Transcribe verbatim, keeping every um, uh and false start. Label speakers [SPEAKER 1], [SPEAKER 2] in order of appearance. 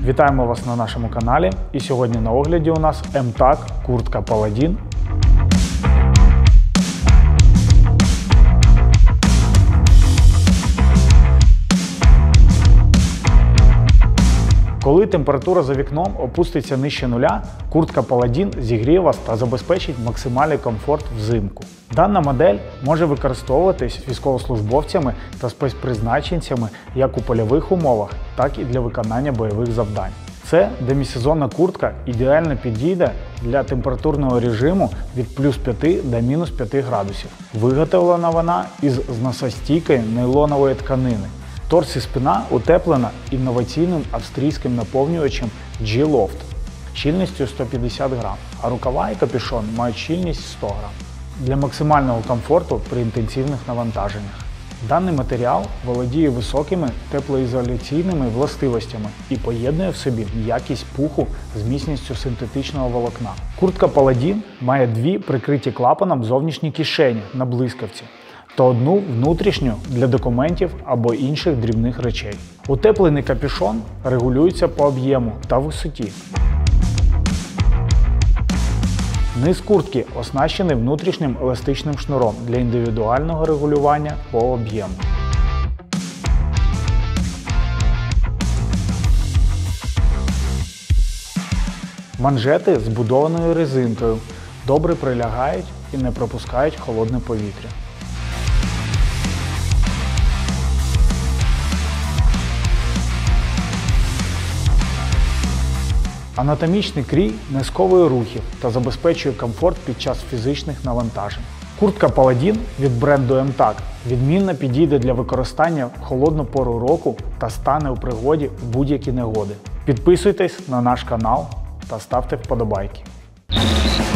[SPEAKER 1] Вітаємо вас на нашому каналі. І сьогодні на огляді у нас ем так куртка Паладін. Коли температура за вікном опуститься нижче нуля, куртка Паладін зігріє вас та забезпечить максимальний комфорт взимку. Дана модель може використовуватись військовослужбовцями та спецпризначенцями як у польових умовах, так і для виконання бойових завдань. Це демісезонна куртка ідеально підійде для температурного режиму від плюс п'яти до мінус п'яти градусів. Виготовлена вона із зносостійкої нейлонової тканини. Торс і спина утеплена інноваційним австрійським наповнювачем джі лофт щільністю сто п'ятдесят грам, а рукава і капюшон мають щільність сто грам для максимального комфорту при інтенсивних навантаженнях. Даний матеріал володіє високими теплоізоляційними властивостями і поєднує в собі м'якість пуху з міцністю синтетичного волокна. Куртка Паладін має дві прикриті клапаном зовнішні кишені на блискавці та одну внутрішню для документів або інших дрібних речей. Утеплений капюшон регулюється по об'єму та висоті. Низ куртки оснащений внутрішнім еластичним шнуром для індивідуального регулювання по об'єму. Манжети збудованою резинкою добре прилягають і не пропускають холодне повітря. Анатомічний крій не сковує рухів та забезпечує комфорт під час фізичних навантажень. Куртка Паладін від бренду ем так відмінно підійде для використання в холодну пору року та стане у пригоді в будь-які негоди. Підписуйтесь на наш канал та ставте вподобайки.